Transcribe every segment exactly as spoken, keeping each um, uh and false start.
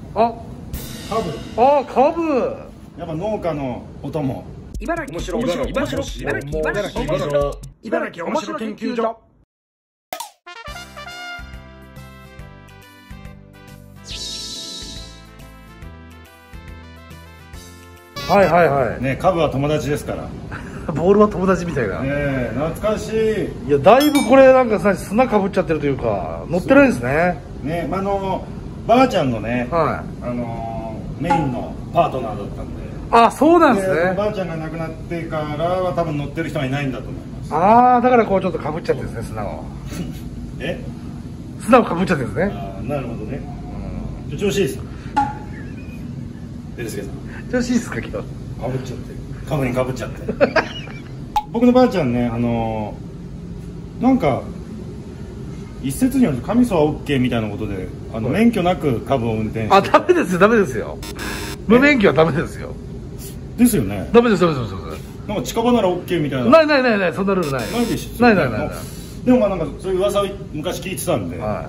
あ、 カブ。 あ、カブ。 やっぱ農家のお供。 茨城面白い茨城面白い茨城茨城面白い茨城面白研究所。はいはいはい。 ね、カブは友達ですから。 ボールは友達みたいな。 ねえ、懐かしい。 いや、だいぶこれなんかさ、砂かぶっちゃってるというか、乗ってないんですね。 ね、あのばあちゃんのね、 はい。 あのメインのパートナーだったんで。 あ、そうなんですでね。 ばあちゃんが亡くなってからは多分乗ってる人はいないんだと思います。 ああ、だからこうちょっとかぶっちゃってるんですね、砂を。 え？ 砂をかぶっちゃってるんですね。 ああ、なるほどね。うん。調子いいです。デルスケさん。 調子いいですか、今日。 かぶっちゃって。カブにかぶっちゃって。僕のばあちゃんね、あのー、なんか一説によると神ソは OK みたいなことで、あの免許なくカブを運転して。 あ、ダメですよ、ダメですよ。無免許はダメですよ。 ですよね。 ダメです、ダメです、ダメです。 なんか近場なら OK みたいな。 ないないないない、そんなルールない。 ないでしょ。 ないないないない。 でもまあなんかそういう噂を昔聞いてたんで、 はい、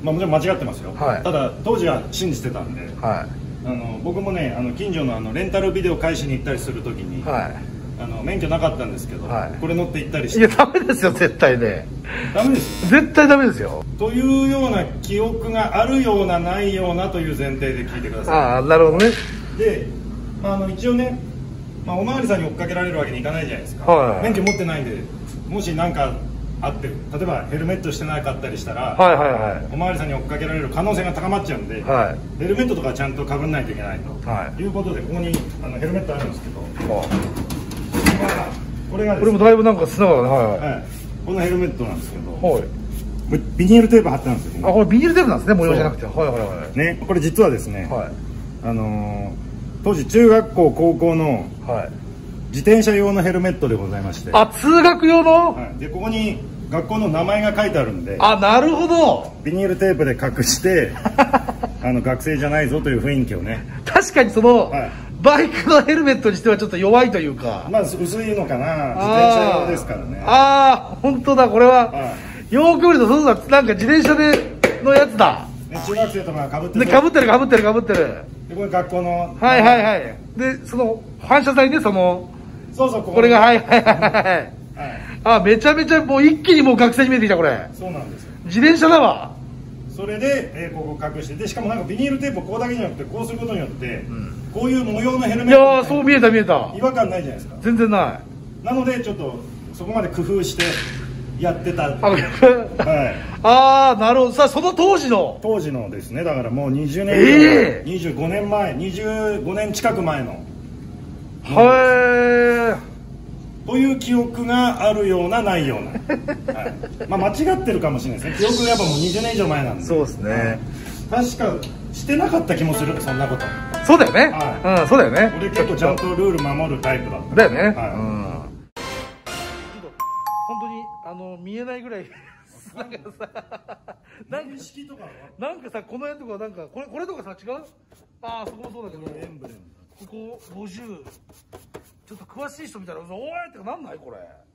まあもちろん間違ってますよ。 はい、 ただ当時は信じてたんで、 はい、 あの僕もね、あの近所のあのレンタルビデオ返しに行ったりするときに、はい、あの免許なかったんですけど、はい、これ乗って行ったりして。 いやダメですよ、絶対ね。 ダメですよ。 絶対ダメですよ。 というような記憶があるようなないようなという前提で聞いてください。 ああ、なるほどね。 で、まあ、あの一応ね、まあ、おまわりさんに追っかけられるわけにいかないじゃないですか、 はいはい、 免許持ってないんで、もし何かあって例えばヘルメットしてなかったりしたら、 はいはいはい、おまわりさんに追っかけられる可能性が高まっちゃうんで、はい、ヘルメットとかちゃんとかぶんないといけないと、はい、いうことでここにあのヘルメットあるんですけど、はあ、これがですね、これもだいぶなんか砂がね、はいはい、はい、このヘルメットなんですけど、はい、ビニールテープ貼ってあるんですよ。 あ、これビニールテープなんですね、模様じゃなくて。はいはいはい。 ね、これ実はですね、はい、あのー、当時中学校高校の自転車用のヘルメットでございまして。 あ、通学用の？ はい、でここに学校の名前が書いてあるんで。 あ、なるほど。 ビニールテープで隠してあの学生じゃないぞという雰囲気をね。 確かにその、はい、バイクのヘルメットにしてはちょっと弱いというか。 まあ薄いのかな、自転車用ですからね。 ああ、本当だ、これは。はい、よーく見るとそうだ、なんか自転車でのやつだ。 ね、中学生とかかぶってる。 かぶってるかぶってるかぶってる。 でこれ学校の。 はいはいはい。でその反射材ね、その。 そうそう、こここれが、はいはいはいはい。あ、めちゃめちゃもう一気にもう学生に見えてきたこれ。 そうなんですよ。 自転車だわ。 それで、えー、ここ隠して、でしかもなんかビニールテープをここだけじゃなくてこうすることによって、うん、こういう模様のヘルメット。 いやー、そう見えた見えた。 違和感ないじゃないですか。 全然ない。 なのでちょっとそこまで工夫してやってた。 はい。ああ、なるほど。さあ、その当時の当時のですね、だからもうにじゅうねん以上、えー、にじゅうごねんまえ、にじゅうごねん近く前の。 はい。 という記憶があるようなないような、はい、まあ間違ってるかもしれないですね。記憶がやっぱもうにじゅうねん以上前なんで。 そうですね、 確かしてなかった気もする、そんなこと。 そうだよね、はい、うん、そうだよね。 俺結構ちゃんとルール守るタイプだっただよね、はい、うん、本当にあの見えないぐらいなんかさ、なんか式とかなんかさ、この辺とかなんかこれこれとかさ違う？ああ、そこもそうだけど、エンブレムここごじゅう、ちょっと詳しい人見たら、おいってなんないこれ。